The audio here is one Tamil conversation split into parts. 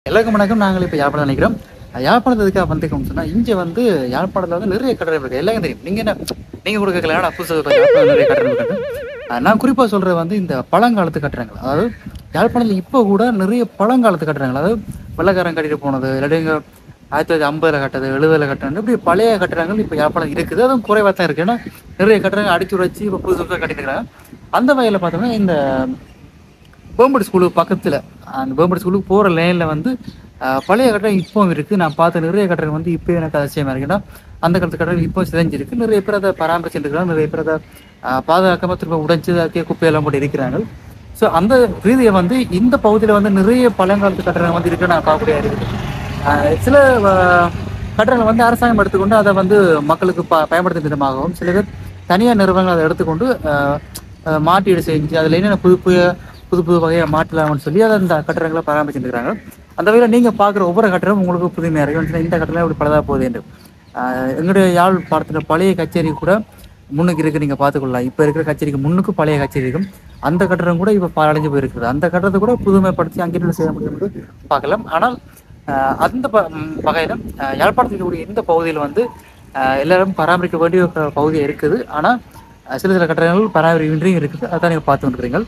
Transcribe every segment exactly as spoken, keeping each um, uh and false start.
எல்லாருக்கும் வணக்கம். நாங்கள் இப்போ யாழ்ப்பாணம் நினைக்கிறோம். யாழ்ப்பாணத்துக்காக வந்துக்கோன்னு சொன்னால் இங்கே வந்து யாழ்ப்பாணத்தில் வந்து நிறைய கட்டடம் இருக்குது. எல்லாருக்கும் தெரியும். நீங்கள் என்ன நீங்கள் கொடுக்கலாம் புதுசு நிறைய கட்டடம் இருக்குது. நான் குறிப்பாக சொல்கிறது வந்து இந்த பழங்காலத்து கட்டடங்கள். அதாவது யாழ்ப்பாணத்தில் இப்போ கூட நிறைய பழங்காலத்து கட்டடங்கள், அதாவது வெள்ளக்காரன் கட்டிட்டு போனது, இல்லாட்டி ஆயிரத்தி தொள்ளாயிரத்தி ஐம்பதில் கட்டது, எழுபதில் கட்டணம், இப்படி பழைய கட்டடங்கள் இப்போ யாழ்ப்பாணம் இருக்குது. அதுவும் குறைவாக தான் இருக்குது. ஏன்னா நிறைய கட்டடங்கள் அடிச்சு உரைச்சி இப்போ புதுசு புதுசாக கட்டிட்டு இருக்கிறாங்க. அந்த வகையில் பார்த்தோம்னா இந்த வேம்படி ஸ்கூலுக்கு பக்கத்தில் அந்த வேம்படி ஸ்கூலுக்கு போகிற லைனில் வந்து பழைய கட்டடம் இப்போவும் இருக்குது. நான் பார்த்த நிறைய கட்டடம் வந்து இப்போ எனக்கு அதிசயமாக இருக்குன்னா அந்த காலத்து கட்டடம் இப்போ சிதைஞ்சிருக்கு. நிறைய பேர் அதை பராமரிச்சுட்டு இருக்கிறாங்க. நிறைய பேர் அதை பாதுகாக்காமல் திரும்ப உடைச்சு அக்கே குப்பையெல்லாம் போட்டு இருக்கிறாங்க. ஸோ அந்த ரீதியை வந்து இந்த பகுதியில் வந்து நிறைய பழங்காலத்து கட்டடம் வந்து இருக்குன்னு நான் பார்க்கக்கூடிய இருக்குது. சில கட்டடங்கள் வந்து அரசாங்கம் எடுத்துக்கொண்டு அதை வந்து மக்களுக்கு ப பயன்படுத்தும் விதமாகவும், சில பேர் தனியார் நிறுவனங்கள் அதை எடுத்துக்கொண்டு மாற்றீடு செஞ்சு அதில் என்னென்ன புது புதிய புது புது வகையை மாற்றலாம்னு சொல்லி அதை அந்த கட்டடங்களை பராமரிச்சுட்டு இருக்கிறாங்க. அந்த வகையில் நீங்கள் பார்க்குற ஒவ்வொரு கட்டடமும் உங்களுக்கு புதுமையாக இருக்கும். இந்த கட்டடம் இப்படி பலதாக போகுது என்று எங்களுடைய யாழ் பாடத்தில் பழைய கச்சேரி கூட முன்னுக்கு இருக்குது, நீங்கள் பார்த்துக்கொள்ளலாம். இப்போ இருக்கிற கச்சேரிக்கு முன்னுக்கு பழைய கச்சேரி இருக்கும். அந்த கட்டடம் கூட இப்போ பாலடைஞ்சு போயிருக்குது. அந்த கட்டடத்தை கூட புதுமைப்படுத்தி அங்கிட்டு செய்ய முடியும் பார்க்கலாம். ஆனால் அந்த ப வகையில் யாழ்ப்பாணத்தில் இருக்கக்கூடிய இந்த பகுதியில் வந்து எல்லாரும் பராமரிக்க வேண்டிய பகுதியாக இருக்குது. ஆனால் சில சில கட்டடங்கள் பராமரிக்கின்றையும் இருக்குது. அதான் நீங்கள் பார்த்து வந்துருக்கிறீங்க.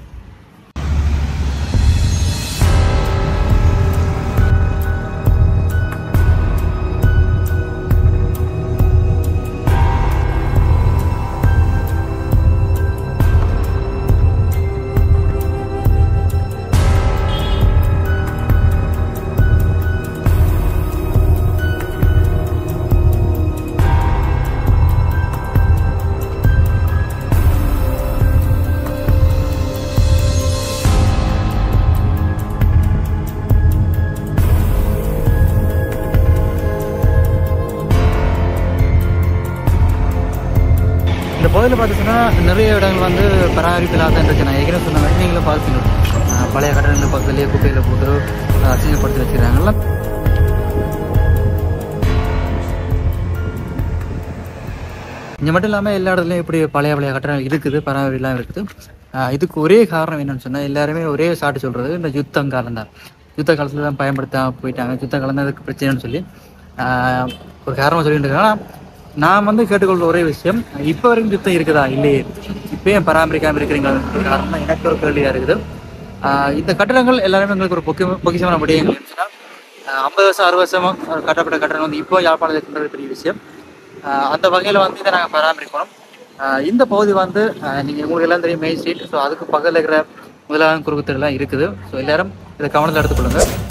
இந்த பகுதியில் பார்த்துச்சுன்னா நிறைய இடங்கள் வந்து பராமரிப்பில் தான் இருக்கு. நான் ஏற்கனவே சொன்ன மாதிரி நீங்களும் பார்த்துங்க, பழைய கட்டடங்கள் பக்கத்துலேயே குப்பையில் போட்டு அசிங்கப்படுத்தி வச்சுருக்காங்கல்ல. இங்கே மட்டும் இல்லாமல் எல்லா இடத்துலையும் இப்படி பழைய பழைய கட்டடங்கள் இருக்குது, பராமரிப்பெல்லாம் இருக்குது. இதுக்கு ஒரே காரணம் என்னென்னு சொன்னால் எல்லாருமே ஒரே சாட்டு சொல்கிறது இந்த யுத்தம் காலம் தான். யுத்த காலத்தில் தான் பயன்படுத்த போயிட்டாங்க, யுத்த காலம் தான் இதுக்கு பிரச்சனைன்னு சொல்லி ஒரு காரணம் சொல்லிட்டு இருக்காங்க. நான் வந்து கேட்டுக்கொள்ற ஒரே விஷயம், இப்போ வரைக்கும் யுத்தம் இருக்குதா இல்லையே, இப்போ ஏன் பராமரிக்காமல் இருக்கிறீங்க காரணம் தான் எனக்கு ஒரு கேள்வியாக இருக்குது. இந்த கட்டடங்கள் எல்லாருமே எங்களுக்கு ஒரு பொக்கி பொக்கிஷமான விடயங்கள் இருந்துச்சுன்னா ஐம்பது வருஷம் அறுபது வருஷமாக கட்டப்பட்ட கட்டடம் வந்து இப்போ யாழ்ப்பாணத்தில் இருக்கின்றது பெரிய விஷயம். அந்த வகையில் வந்து இதை நாங்கள் பராமரிக்கணும். இந்த பகுதி வந்து நீங்கள் உங்களுக்கு எல்லாம் தெரியும் மெயின் ஸ்ட்ரீட். ஸோ அதுக்கு பக்கத்தில் இருக்கிற முதலாவது குறுக்குத்தெல்லாம் இருக்குது. ஸோ எல்லாரும் இதை கவனத்தில் எடுத்துக்கொள்ளுங்க.